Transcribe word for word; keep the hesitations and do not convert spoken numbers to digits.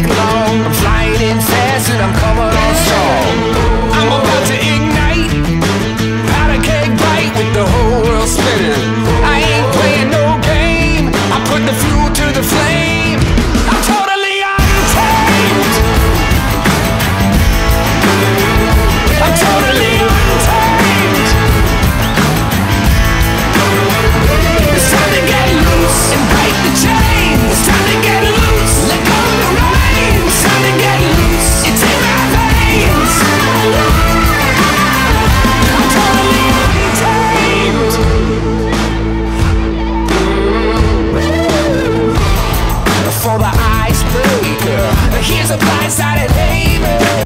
take long. I'm flying in fast and I'm coming on strong. I'm about to ignite, powder keg bite with the whole world spinning. I ain't playing no game, I put the fuel to the flame. I'm totally untamed. I'm totally untamed. It's time to get loose and break the chain. It's time to get loose, let go of the reins. It's time to get loose, it's in my veins. I'm totally untamed. For the icebreaker, here's a blind-sided haven.